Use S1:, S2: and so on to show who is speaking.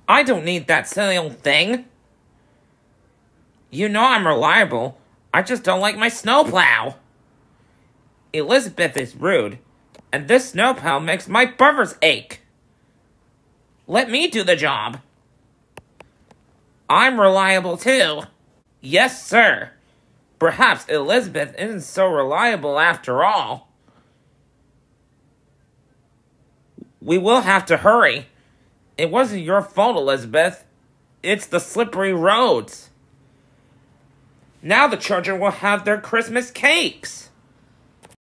S1: I don't need that silly old thing. You know I'm reliable. I just don't like my snowplow. Elizabeth is rude, and this snowplow makes my burgers ache. Let me do the job. I'm reliable too. Yes, sir. Perhaps Elizabeth isn't so reliable after all. We will have to hurry. It wasn't your fault, Elizabeth. It's the slippery roads. Now the children will have their Christmas cakes.